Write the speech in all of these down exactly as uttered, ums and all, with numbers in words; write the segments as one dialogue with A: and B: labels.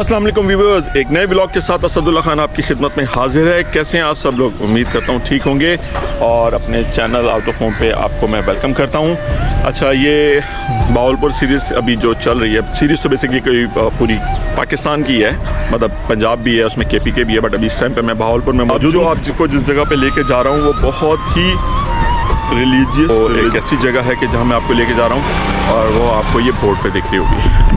A: अस्सलाम वालेकुम व्यूअर्स, एक नए ब्लॉग के साथ असदुल्ला खान आपकी खिदमत में हाजिर है। कैसे हैं आप सब लोग? उम्मीद करता हूँ ठीक होंगे और अपने चैनल आउट ऑफ होम पे आपको मैं वेलकम करता हूँ। अच्छा, ये बावलपुर सीरीज़ अभी जो चल रही है, सीरीज़ तो बेसिकली कोई पूरी पाकिस्तान की है, मतलब पंजाब भी है, उसमें के पी के भी है, बट अभी इस टाइम पे मैं बावलपुर में मौजूद हूँ। आप जिसको जिस जगह पे लेके जा रहा हूँ वो बहुत ही रिलीजियस और एक ऐसी जगह है कि जहाँ मैं आपको लेके जा रहा हूँ, और वो आपको ये बोर्ड पे दिख रही होगी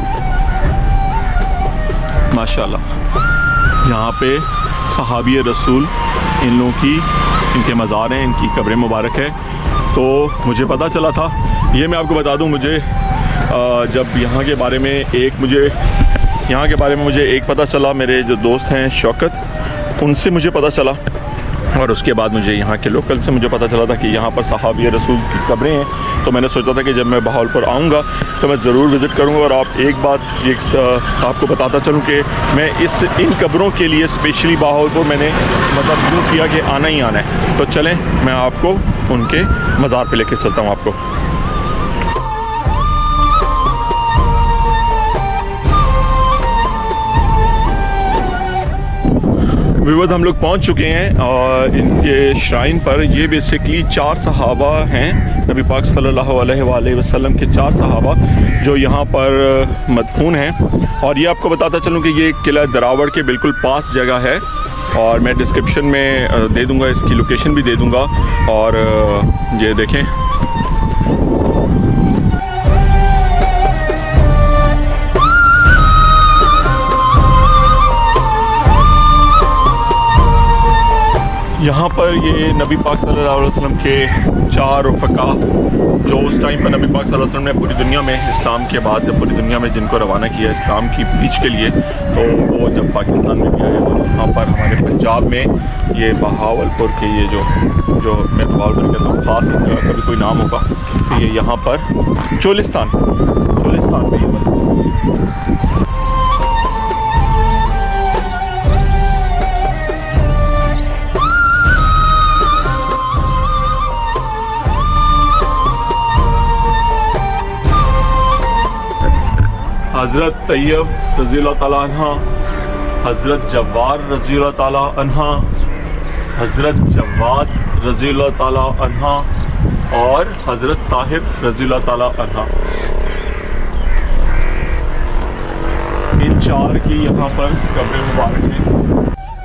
A: माशाल्लाह। यहाँ पे सहाबी रसूल इन लोगों की, इनके मज़ार हैं, इनकी कब्रें मुबारक है। तो मुझे पता चला था, ये मैं आपको बता दूँ, मुझे जब यहाँ के बारे में एक मुझे यहाँ के बारे में मुझे एक पता चला, मेरे जो दोस्त हैं शौकत, उनसे मुझे पता चला, और उसके बाद मुझे यहाँ के लोकल से मुझे पता चला था कि यहाँ पर सहाबी रसूल की कब्रें हैं। तो मैंने सोचा था कि जब मैं बावलपुर आऊँगा तो मैं ज़रूर विज़िट करूँगा। और आप एक बात एक आपको बताता चलूँ कि मैं इस इन कब्रों के लिए स्पेशली बावलपुर मैंने मतलब शुरू किया कि आना ही आना है। तो चलें, मैं आपको उनके मज़ार पे लेके चलता हूँ आपको। व्यूअर्स, हम लोग पहुंच चुके हैं और इनके श्राइन पर। ये बेसिकली चार सहाबा हैं, नबी पाक सल्लल्लाहु अलैहि वसल्लम के चार सहाबा जो यहाँ पर मदफून हैं। और ये आपको बताता चलूँ कि ये किला दरावड़ के बिल्कुल पास जगह है, और मैं डिस्क्रिप्शन में दे दूँगा, इसकी लोकेशन भी दे दूँगा। और ये देखें, यहाँ पर ये नबी पाक सल्लल्लाहु अलैहि वसल्लम के चार रफ़क़ा जो उस टाइम पर नबी पाक सल्लल्लाहु अलैहि वसल्लम ने पूरी दुनिया में इस्लाम के बाद जब पूरी दुनिया में जिनको रवाना किया इस्लाम की बीच के लिए, तो वो जब पाकिस्तान में भी आए, और यहाँ पर हमारे पंजाब में ये बहावलपुर के ये जो जो मैं बहावलपुर कहता हूँ, ख़ास जगह का भी कोई नाम होगा, तो ये यहाँ पर चोलिस्तान चोलिस्तान में ये हज़रत तैयब रज़ी अल्लाह ताला अन्हा, हज़रत जवार रज़ी अल्लाह ताला अन्हा, हज़रत जवाद रज़ी अल्लाह ताला अन्हा और हज़रत ताहिर रज़ी अल्लाह ताला अन्हा, इन चार की यहाँ पर कब्रें मुबारक हैं।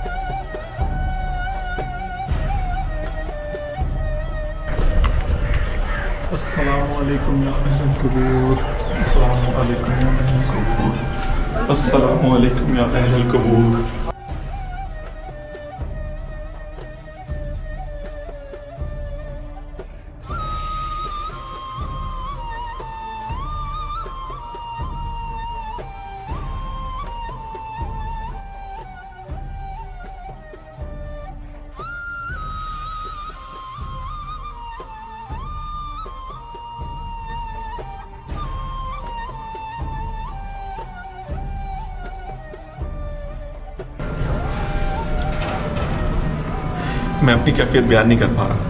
A: अस्सलामु अलैकुम या अहलल क़ुबूर, अस्सलामु अलैकुम या अहलल क़ुबूर, अस्सलामु अलैकुम या अहलल क़ुबूर। मैं अपनी कैफियत बयान नहीं कर पा रहा।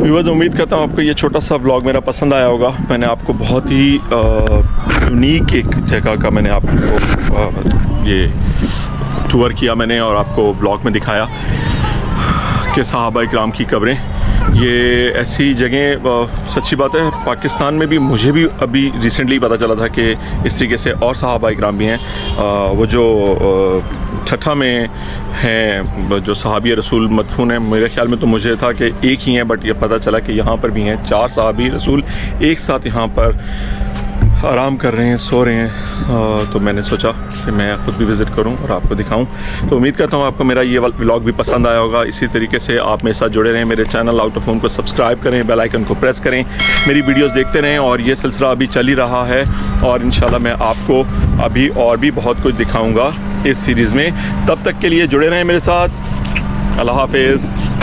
A: व्यूअर्स, उम्मीद करता हूँ आपको ये छोटा सा व्लॉग मेरा पसंद आया होगा। मैंने आपको बहुत ही यूनिक एक जगह का मैंने आपको आ, ये टूर किया मैंने और आपको व्लॉग में दिखाया कि सहाबा इकराम की कब्रें, ये ऐसी जगह सच्ची बात है पाकिस्तान में भी मुझे भी अभी रिसेंटली पता चला था कि इस तरीके से और सहाबा इकराम भी हैं। वो जो ठट्ठा में हैं जो सहाबी रसूल मदफून हैं, मेरे ख्याल में तो मुझे था कि एक ही हैं, बट ये पता चला कि यहाँ पर भी हैं चार सहाबी रसूल एक साथ यहाँ पर आराम कर रहे हैं, सो रहे हैं। तो मैंने सोचा कि मैं ख़ुद भी विज़िट करूं और आपको दिखाऊं। तो उम्मीद करता हूं आपको मेरा ये व्लॉग भी पसंद आया होगा। इसी तरीके से आप मेरे साथ जुड़े रहें, मेरे चैनल आउट ऑफ होम को सब्सक्राइब करें, बेल आइकन को प्रेस करें, मेरी वीडियोस देखते रहें। और ये सिलसिला अभी चल ही रहा है और इंशाल्लाह मैं आपको अभी और भी बहुत कुछ दिखाऊँगा इस सीरीज़ में। तब तक के लिए जुड़े रहें मेरे साथ। अल्लाह हाफिज़।